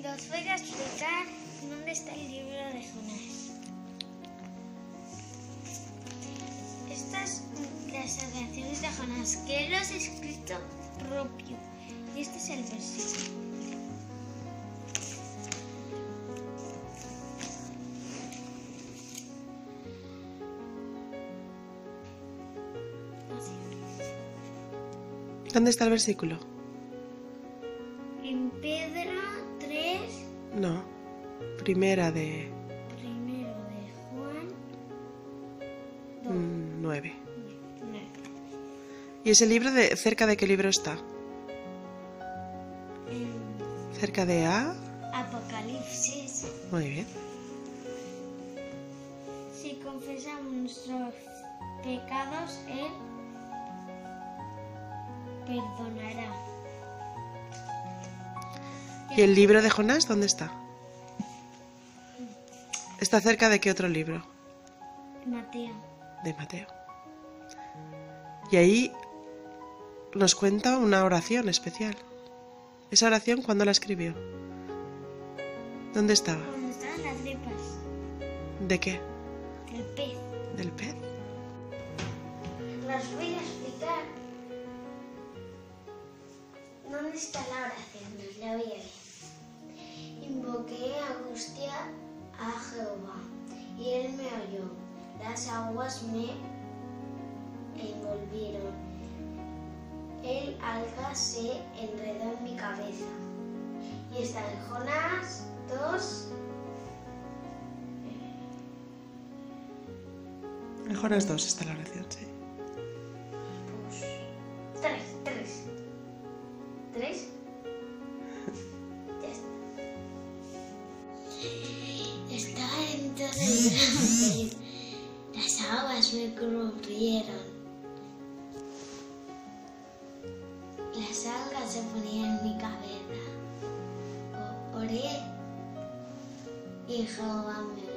Os voy a explicar dónde está el libro de Jonás. Estas las oraciones de Jonás, que él los ha escrito propio. Y este es el versículo. ¿Dónde está el versículo? En Pedro 3. No, primero de Juan 9. 9. ¿Y ese libro cerca de qué libro está? ¿Cerca de Apocalipsis. Muy bien. Si confesamos nuestros pecados, Él perdonará. ¿Y el libro de Jonás dónde está? ¿Está cerca de qué otro libro? Mateo. De Mateo. Y ahí nos cuenta una oración especial. ¿Esa oración cuándo la escribió? ¿Dónde estaba? Cuando estaban las tripas ¿De qué? del pez. ¿Del pez? Os voy a explicar dónde está la oración. Os la voy a leer. Invoqué angustia a Jehová, y él me oyó. Las aguas me envolvieron. El alga se enredó en mi cabeza. Y está en Jonás 2. En Jonás 2 está la oración, sí. 3. Ya está. Estaba dentro del gran. Las aguas me cubrieron. Las algas se ponían en mi cabeza. Oré y Jehová me